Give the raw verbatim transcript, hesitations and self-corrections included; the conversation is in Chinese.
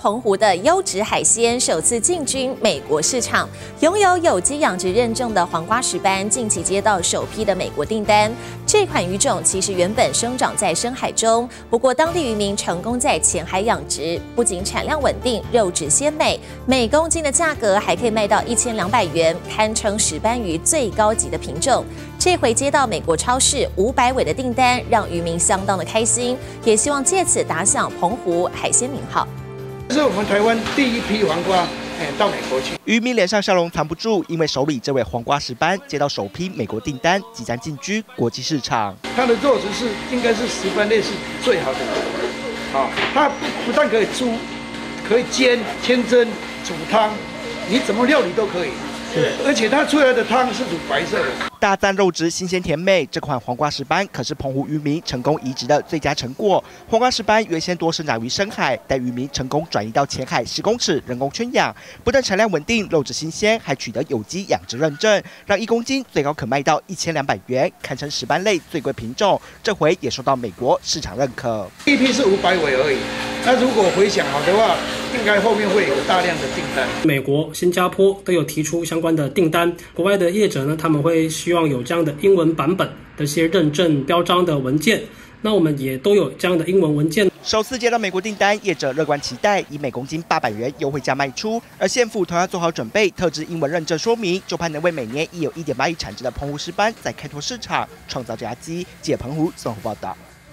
澎湖的优质海鲜首次进军美国市场。拥有有机养殖认证的黄瓜石斑近期接到首批的美国订单。这款鱼种其实原本生长在深海中，不过当地渔民成功在浅海养殖，不仅产量稳定，肉质鲜美，每公斤的价格还可以卖到一千两百元，堪称石斑鱼最高级的品种。这回接到美国超市五百尾的订单，让渔民相当的开心，也希望借此打响澎湖海鲜名号。 这是我们台湾第一批黄瓜。 到美国去， 渔民脸上笑容藏不住，因为手里这位黄瓜石斑接到首批美国订单，即将进军国际市场。 它的肉质是应该是石斑类是最好的，啊，它不不但可以煮，可以煎、清蒸、煮汤，你怎么料理都可以。而且它出来的汤是煮白色的。 大赞肉质新鲜甜美，这款黄瓜石斑可是澎湖渔民成功移植的最佳成果。黄瓜石斑原先多生长于深海，但渔民成功转移到浅海十公尺人工圈养，不但产量稳定，肉质新鲜，还取得有机养殖认证，让一公斤最高可卖到一千两百元，堪称石斑类最贵品种。这回也受到美国市场认可。 第一批是五百尾而已，那如果回响好的话，应该后面会有大量的订单。 美国、新加坡都有提出相关的订单，国外的业者呢，他们会希望有这样的英文版本的一些认证标章的文件。那我们也都有这样的英文文件。 首次接到美国订单，业者乐观期待以每公斤八百元优惠价卖出，而县府同样做好准备，特制英文认证说明，就盼能为每年已有一点八亿产值的澎湖石斑在开拓市场创造佳机。记者澎湖综合报道。